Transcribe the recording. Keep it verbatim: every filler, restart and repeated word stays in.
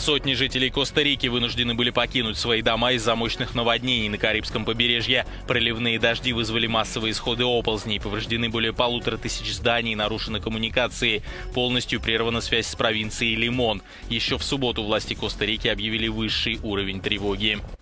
Сотни жителей Коста-Рики вынуждены были покинуть свои дома из-за мощных наводнений на Карибском побережье. Проливные дожди вызвали массовые исходы оползней. Повреждены более полутора тысяч зданий, нарушены коммуникации. Полностью прервана связь с провинцией Лимон. Еще в субботу власти Коста-Рики объявили высший уровень тревоги.